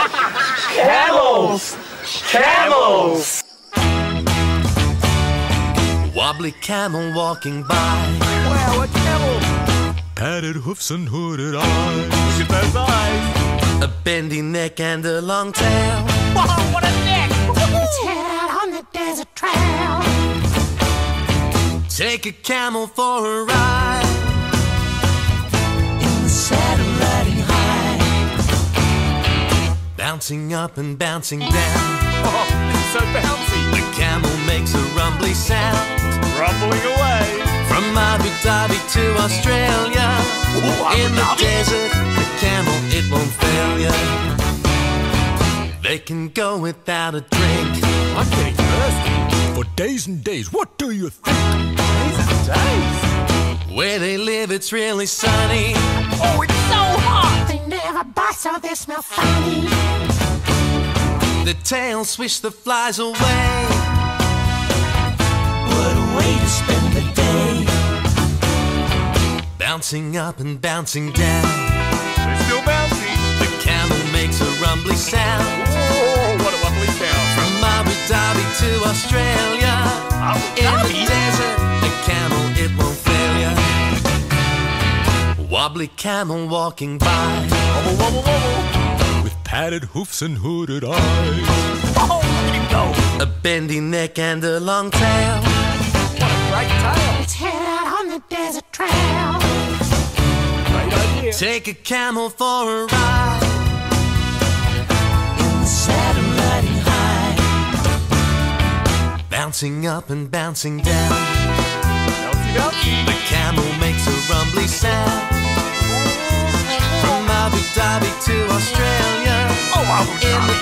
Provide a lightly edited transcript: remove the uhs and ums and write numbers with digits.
Camels! Camels! Wobbly camel walking by. Wow, a camel! Padded hoofs and hooded eyes. Look at those eyes! A bendy neck and a long tail. Whoa, what a neck! It's head out on the desert trail. Take a camel for a ride. In the saddle riding high. Bouncing up and bouncing down. Oh, it's so bouncy! The camel makes a rumbly sound. Rumbling away! From Abu Dhabi to Australia. Ooh, Abu in the Dhabi. desert, the camel, it won't fail ya. They can go without a drink. I'm getting thirsty. For days and days, what do you think? Days and days! Where they live, it's really sunny. Oh, it's so hot! They never bite, so they smell funny. The tails swish the flies away. What a way to spend the day. Bouncing up and bouncing down. They're still bouncy! The camel makes a rumbly sound. Oh, what a lovely sound! From Abu Dhabi to Australia. Abu In the Dhabi? desert, the camel, it won't fail ya. Wobbly camel walking by. Wobble, wobble, wobble! With padded hoofs and hooded eyes. Oh, look at him go! A bendy neck and a long tail. What a great tail! It's head out on the desert trail. Great idea! Take a camel for a ride. In the saddle riding high. Bouncing up and bouncing down. Bouncy, bouncy! The camel makes a rumbly sound. From Abu Dhabi to Australia. Oh, Abu In the